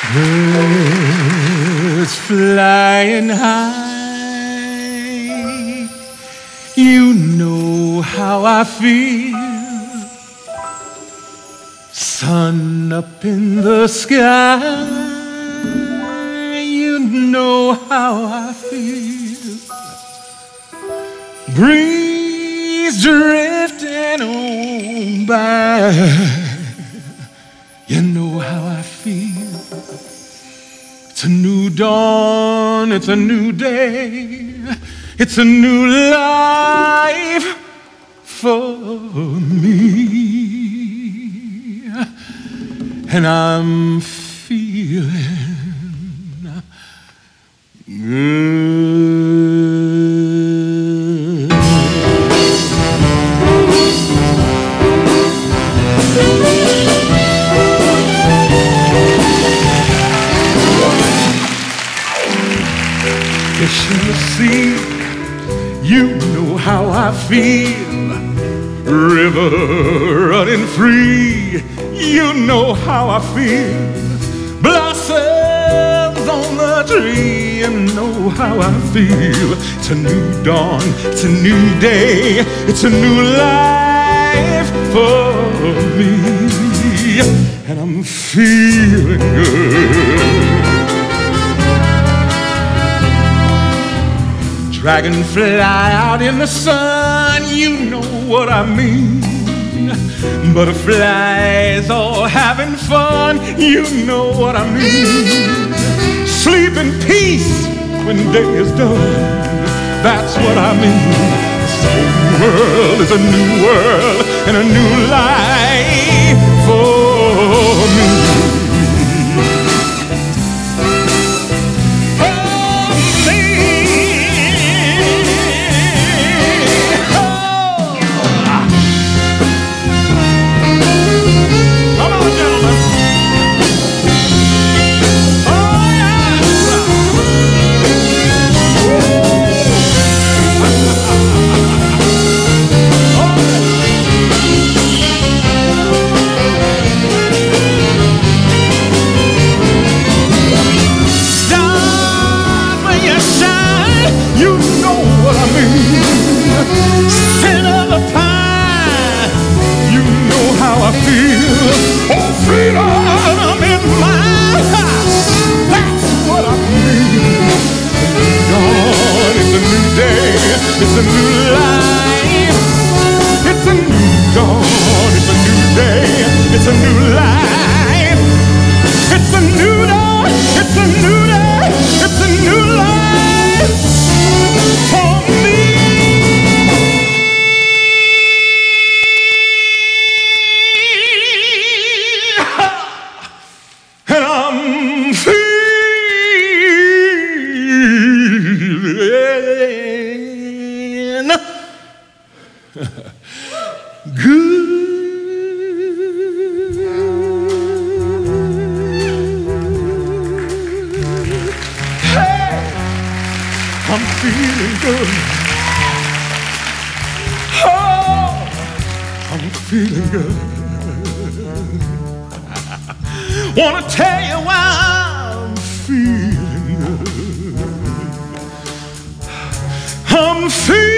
Birds flying high, you know how I feel. Sun up in the sky, you know how I feel. Breeze drifting on by, you know how I feel. It's a new dawn, it's a new day, it's a new life for me. And I'm feeling good. You should see, you know how I feel. River running free, you know how I feel. Blossoms on the tree, you know how I feel. It's a new dawn, it's a new day, it's a new life for me. And I'm feeling good. Dragonfly out in the sun, you know what I mean. Butterflies all having fun, you know what I mean. Sleep in peace when day is done, that's what I mean. This whole world is a new world and a new life for me. It's a new life, it's a new dawn, it's a new day, it's a new life. It's a new dawn, it's a new day, it's a new life for me. And I'm good. Hey, I'm feeling good. Oh, I'm feeling good. Wanna tell you why I'm feeling good. I'm feeling